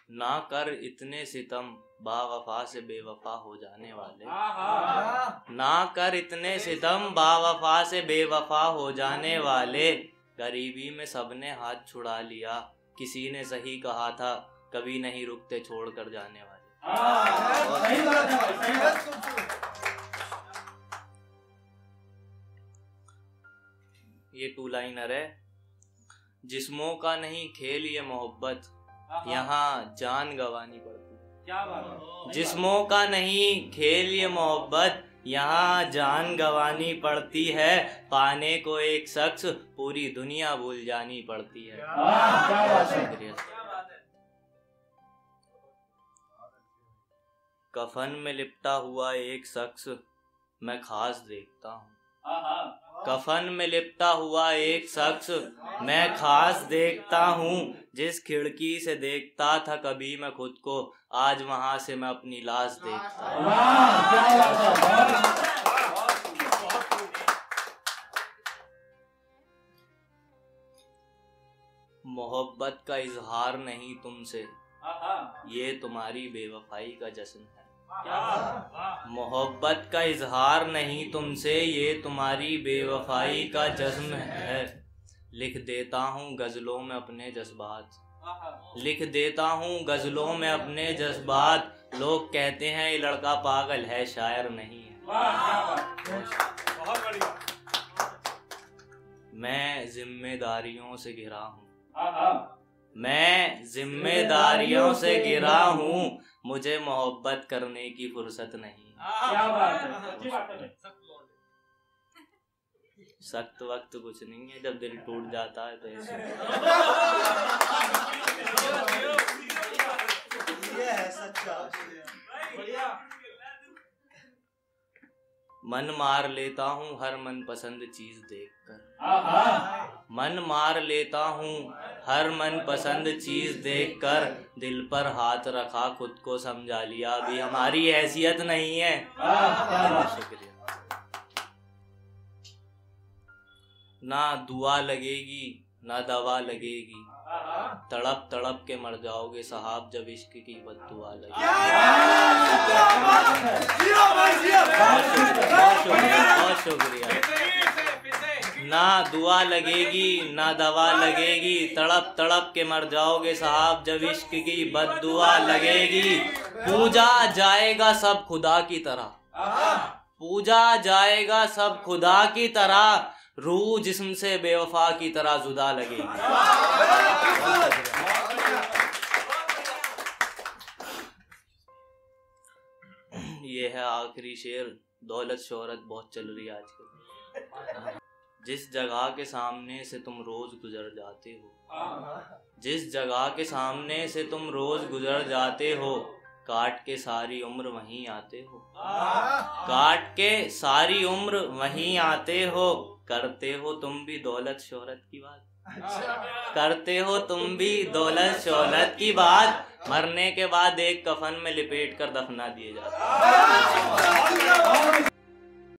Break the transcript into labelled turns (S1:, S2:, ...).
S1: ना कर इतने सितम बावफा से बेवफा हो जाने वाले। ना कर इतने सितम बावफा से बेवफा हो जाने वाले। गरीबी में सबने हाथ छुड़ा लिया, किसी ने सही कहा था कभी नहीं रुकते छोड़ कर जाने वाले। ये टू लाइनर है। जिस्मों का नहीं खेल ये मोहब्बत, यहाँ जान गंवानी पड़ती है। क्या बात। जिस्मों का नहीं खेल ये मोहब्बत, यहाँ जान गंवानी पड़ती है। पाने को एक शख्स पूरी दुनिया भूल जानी पड़ती है। शुक्रिया। कफन में लिपटा हुआ एक शख्स मैं खास देखता हूँ। कफन में लिपटा हुआ एक शख्स मैं खास देखता हूँ। जिस खिड़की से देखता था कभी मैं खुद को, आज वहां से मैं अपनी लाश देखता हूँ। मोहब्बत का इजहार नहीं तुमसे, ये तुम्हारी बेवफाई का जश्न है। मोहब्बत का इजहार नहीं तुमसे, ये तुम्हारी बेवफाई का जश्न है। लिख देता हूँ गजलों में अपने जज्बात, लिख देता हूँ गजलों में अपने जज्बात। लोग कहते हैं ये लड़का पागल है, शायर नहीं है। मैं जिम्मेदारियों से घिरा हूँ, मैं जिम्मेदारियों से घिरा हूँ। मुझे मोहब्बत करने की फुर्सत नहीं। क्या बात है। सख्त वक्त कुछ नहीं है, जब दिल टूट जाता है तो ऐसे। ये है सच्चा। मन मार लेता हूँ हर मनपसंद चीज देखकर। मन मार लेता हूँ हर मनपसंद चीज देखकर। दिल पर हाथ रखा खुद को समझा लिया, अभी हमारी हैसियत नहीं है। शुक्रिया। ना दुआ लगेगी ना दवा लगेगी, तड़प तड़प के मर जाओगे साहब जब इश्क की बद्दुआ लगेगी। बहुत शुक्रिया। ना दुआ लगेगी ना दवा लगेगी, तड़प तड़प के मर जाओगे साहब जब इश्क की बद्दुआ लगेगी। पूजा जाएगा सब खुदा की तरह, पूजा जाएगा सब खुदा की तरह। रूह जिस्म से बेवफा की तरह जुदा लगेगी। ये है आखिरी शेर। दौलत शोहरत बहुत चल रही है आजकल। जिस जगह के सामने से तुम रोज गुजर जाते हो, जिस जगह के सामने से तुम रोज गुजर जाते हो, काट के सारी उम्र वहीं आते हो, काट के सारी उम्र वहीं आते हो। करते हो तुम भी दौलत शोहरत की बात, करते हो तुम भी दौलत शोहरत की बात। मरने के बाद एक कफन में लिपेट कर दफना दिए जाते।